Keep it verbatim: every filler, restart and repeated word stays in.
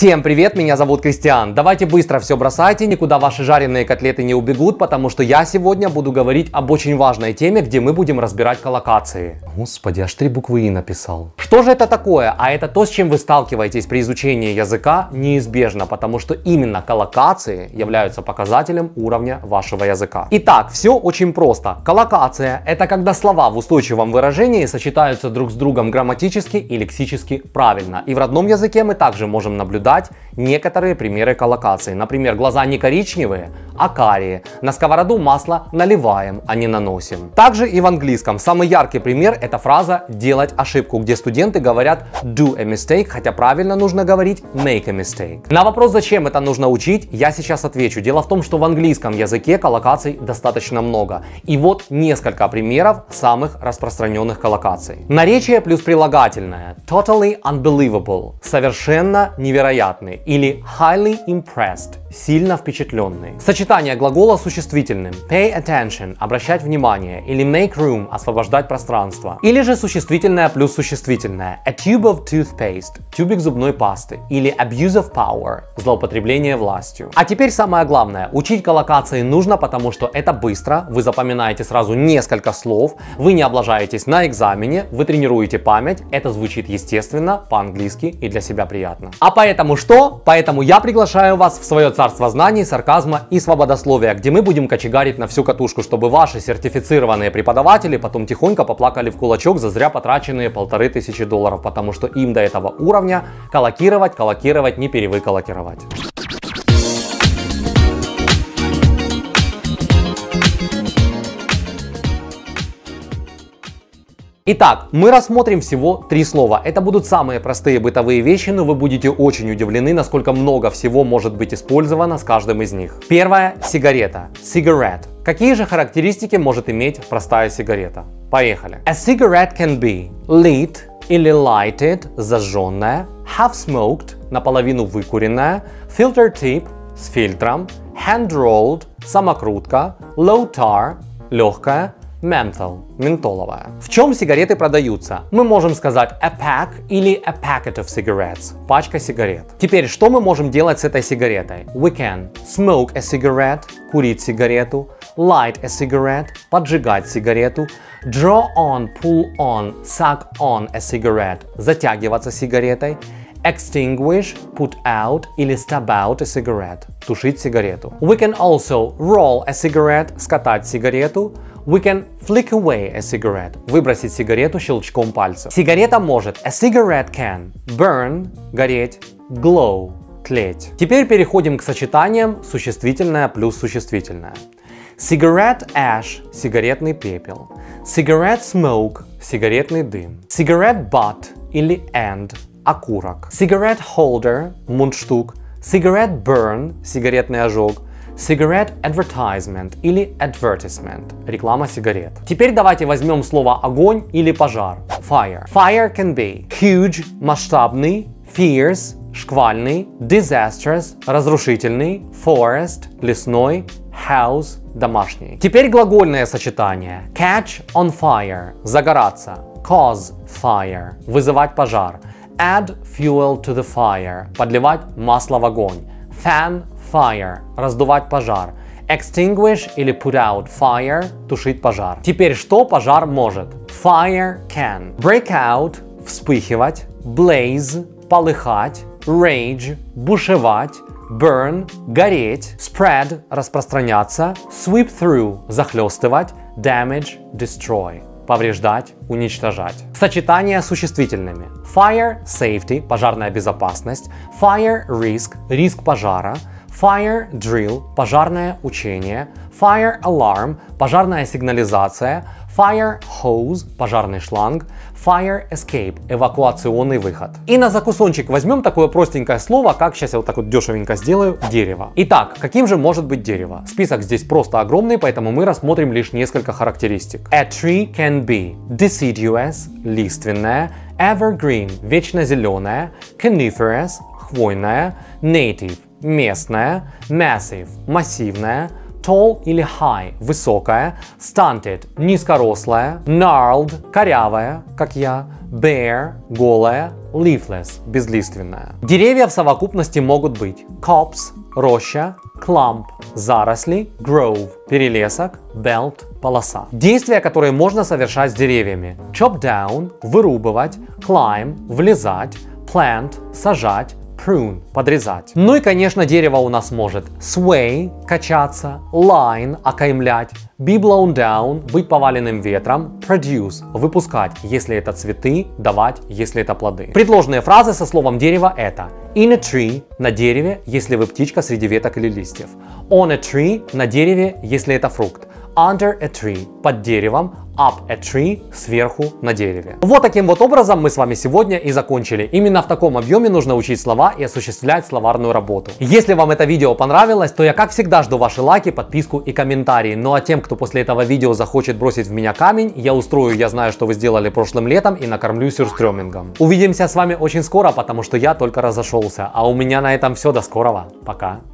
Всем привет, меня зовут Кристиан. Давайте быстро все бросайте, никуда ваши жареные котлеты не убегут, потому что я сегодня буду говорить об очень важной теме, где мы будем разбирать коллокации. Господи, аж три буквы И написал. Что же это такое? А это то, с чем вы сталкиваетесь при изучении языка неизбежно, потому что именно коллокации являются показателем уровня вашего языка. Итак, все очень просто. Коллокация — это когда слова в устойчивом выражении сочетаются друг с другом грамматически и лексически правильно. И в родном языке мы также можем наблюдать некоторые примеры коллокации. Например, глаза не коричневые, а карие. На сковороду масло наливаем, а не наносим. Также и в английском. Самый яркий пример — это фраза «делать ошибку», где студенты говорят do a mistake, хотя правильно нужно говорить make a mistake. На вопрос, зачем это нужно учить, я сейчас отвечу. Дело в том, что в английском языке коллокаций достаточно много. И вот несколько примеров самых распространенных коллокаций. Наречие плюс прилагательное. Totally unbelievable. Совершенно невероятный. Или highly impressed. Сильно впечатленный. Сочетание глагола с существительным. Pay attention. Обращать внимание. Или make room. Освобождать пространство. Или же существительное плюс существительное. A tube of toothpaste. Тюбик зубной пасты. Или abuse of power. Злоупотребление властью. А теперь самое главное. Учить коллокации нужно, потому что это быстро. Вы запоминаете сразу несколько слов. Вы не облажаетесь на экзамене. Вы тренируете память. Это звучит естественно, по-английски и для себя приятно. А поэтому что? Поэтому я приглашаю вас в свое царство знаний, сарказма и свободословия, где мы будем кочегарить на всю катушку, чтобы ваши сертифицированные преподаватели потом тихонько поплакали в кулачок за зря потраченные полторы тысячи долларов, потому что им до этого уровня коллокировать, коллокировать, не перевыколлокировать. Итак, мы рассмотрим всего три слова. Это будут самые простые бытовые вещи, но вы будете очень удивлены, насколько много всего может быть использовано с каждым из них. Первое — сигарета. Cigarette. Какие же характеристики может иметь простая сигарета? Поехали. A cigarette can be lit или lighted, зажженная, half smoked, наполовину выкуренная, filter tip, с фильтром, hand rolled, самокрутка, low tar, легкая, menthol, ментоловая. В чем сигареты продаются? Мы можем сказать a pack или a packet of cigarettes, пачка сигарет. Теперь, что мы можем делать с этой сигаретой? We can smoke a cigarette, курить сигарету, light a cigarette, поджигать сигарету, draw on, pull on, suck on a cigarette, затягиваться сигаретой, extinguish, put out или stab out a cigarette, тушить сигарету. We can also roll a cigarette, скатать сигарету. We can flick away a cigarette, выбросить сигарету щелчком пальца. Сигарета может, a cigarette can burn, гореть, glow, тлеть. Теперь переходим к сочетаниям существительное плюс существительное. Cigarette ash, сигаретный пепел. Cigarette smoke, сигаретный дым. Cigarette butt или end, окурок. Cigarette holder, мундштук. Cigarette burn, сигаретный ожог. Cigarette advertisement или advertisement, реклама сигарет. Теперь давайте возьмем слово огонь или пожар. Fire. Fire can be huge, масштабный, fierce, шквальный, disastrous, разрушительный, forest, лесной, house, домашний. Теперь глагольное сочетание. Catch on fire, загораться. Cause fire, вызывать пожар. Add fuel to the fire, подливать масло в огонь. Fan fire, раздувать пожар. Extinguish или put out fire, тушить пожар. Теперь что пожар может? Fire can break out, вспыхивать, blaze, полыхать, rage, бушевать, burn, гореть, spread, распространяться, sweep through, захлестывать, damage, destroy, повреждать, уничтожать. Сочетание с существительными. Fire, safety, пожарная безопасность. Fire, risk, риск пожара. Fire drill, пожарное учение. Fire alarm, пожарная сигнализация. Fire hose, пожарный шланг. Fire escape, эвакуационный выход. И на закусончик возьмем такое простенькое слово, как сейчас я вот так вот дешевенько сделаю, дерево. Итак, каким же может быть дерево? Список здесь просто огромный, поэтому мы рассмотрим лишь несколько характеристик. A tree can be deciduous, лиственное. Evergreen, вечно зеленое. Coniferous, хвойное. Native, местная, massive, массивная, tall или high, высокая, stunted, низкорослая, gnarled, корявая, как я, bare – голая, leafless – безлиственная. Деревья в совокупности могут быть copse – роща, clump – заросли, grove – перелесок, belt – полоса. Действия, которые можно совершать с деревьями: chop down – вырубывать, climb – влезать, plant – сажать, prune – подрезать. Ну и, конечно, дерево у нас может sway – качаться, line – окаймлять, be blown down – быть поваленным ветром, produce – выпускать, если это цветы, давать, если это плоды. Предложные фразы со словом дерево это: in a tree – на дереве, если вы птичка среди веток или листьев, on a tree – на дереве, если это фрукт, under a tree – под деревом, up a tree – сверху на дереве. Вот таким вот образом мы с вами сегодня и закончили. Именно в таком объеме нужно учить слова и осуществлять словарную работу. Если вам это видео понравилось, то я как всегда жду ваши лайки, подписку и комментарии. Ну а тем, кто после этого видео захочет бросить в меня камень, я устрою «Я знаю, что вы сделали прошлым летом» и накормлю сюрстрёмингом. Увидимся с вами очень скоро, потому что я только разошелся. А у меня на этом все. До скорого. Пока.